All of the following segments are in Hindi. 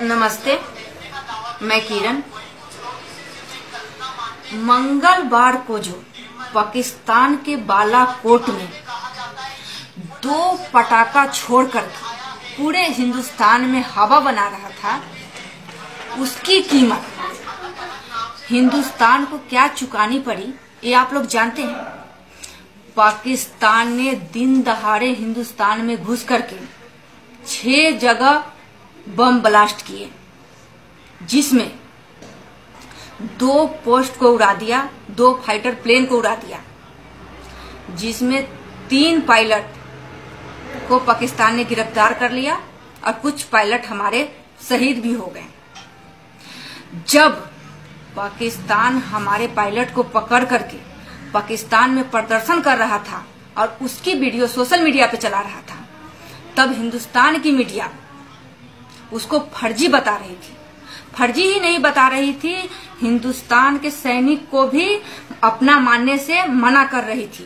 नमस्ते, मैं किरण। मंगलवार को जो पाकिस्तान के बालाकोट में 2 पटाखा छोड़कर पूरे हिंदुस्तान में हवा बना रहा था, उसकी कीमत हिंदुस्तान को क्या चुकानी पड़ी ये आप लोग जानते हैं। पाकिस्तान ने दिन दहाड़े हिंदुस्तान में घुस करके 6 जगह बम ब्लास्ट किए, जिसमें 2 पोस्ट को उड़ा दिया, 2 फाइटर प्लेन को उड़ा दिया, जिसमें 3 पायलट को पाकिस्तान ने गिरफ्तार कर लिया और कुछ पायलट हमारे शहीद भी हो गए। जब पाकिस्तान हमारे पायलट को पकड़ करके पाकिस्तान में प्रदर्शन कर रहा था और उसकी वीडियो सोशल मीडिया पे चला रहा था, तब हिंदुस्तान की मीडिया उसको फर्जी बता रही थी। फर्जी ही नहीं बता रही थी, हिंदुस्तान के सैनिक को भी अपना मानने से मना कर रही थी।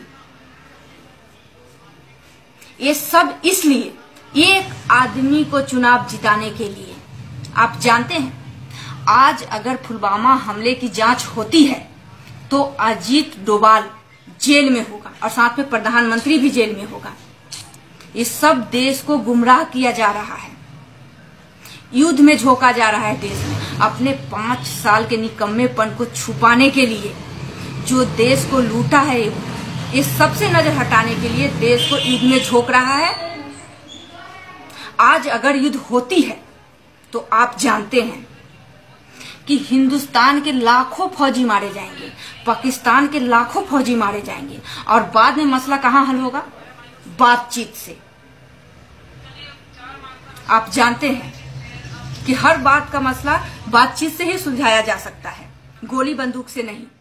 ये सब इसलिए, एक आदमी को चुनाव जिताने के लिए। आप जानते हैं, आज अगर पुलवामा हमले की जांच होती है तो अजीत डोभाल जेल में होगा और साथ में प्रधानमंत्री भी जेल में होगा। ये सब देश को गुमराह किया जा रहा है, युद्ध में झोंका जा रहा है देश में, अपने 5 साल के निकम्मेपन को छुपाने के लिए। जो देश को लूटा है, ये सबसे नजर हटाने के लिए देश को युद्ध में झोंक रहा है। आज अगर युद्ध होती है तो आप जानते हैं कि हिंदुस्तान के लाखों फौजी मारे जाएंगे, पाकिस्तान के लाखों फौजी मारे जाएंगे, और बाद में मसला कहां हल होगा? बातचीत से। आप जानते हैं कि हर बात का मसला बातचीत से ही सुलझाया जा सकता है, गोली बंदूक से नहीं।